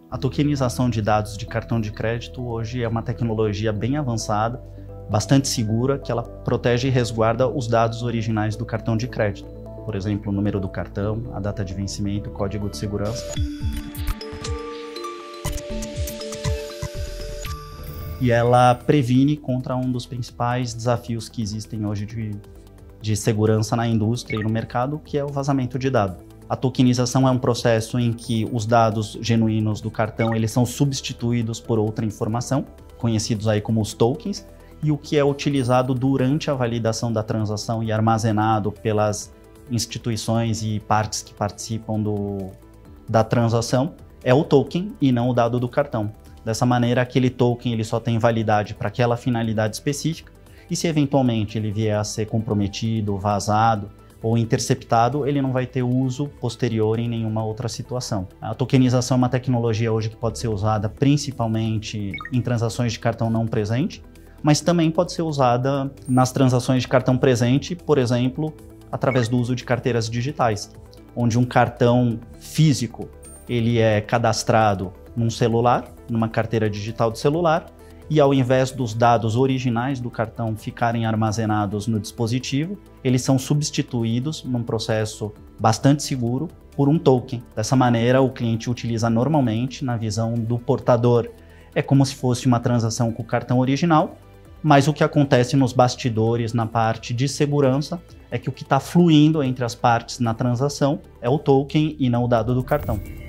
A tokenização de dados de cartão de crédito hoje é uma tecnologia bem avançada, bastante segura, que ela protege e resguarda os dados originais do cartão de crédito. Por exemplo, o número do cartão, a data de vencimento, o código de segurança. E ela previne contra um dos principais desafios que existem hoje de segurança na indústria e no mercado, que é o vazamento de dados. A tokenização é um processo em que os dados genuínos do cartão eles são substituídos por outra informação, conhecidos aí como os tokens, e o que é utilizado durante a validação da transação e armazenado pelas instituições e partes que participam da transação é o token e não o dado do cartão. Dessa maneira, aquele token ele só tem validade para aquela finalidade específica e se eventualmente ele vier a ser comprometido, vazado ou interceptado, ele não vai ter uso posterior em nenhuma outra situação. A tokenização é uma tecnologia hoje que pode ser usada principalmente em transações de cartão não presente, mas também pode ser usada nas transações de cartão presente, por exemplo, através do uso de carteiras digitais, onde um cartão físico ele é cadastrado num celular, numa carteira digital de celular, e ao invés dos dados originais do cartão ficarem armazenados no dispositivo, eles são substituídos num processo bastante seguro por um token. Dessa maneira, o cliente utiliza normalmente, na visão do portador, é como se fosse uma transação com o cartão original, mas o que acontece nos bastidores, na parte de segurança, é que o que está fluindo entre as partes na transação é o token e não o dado do cartão.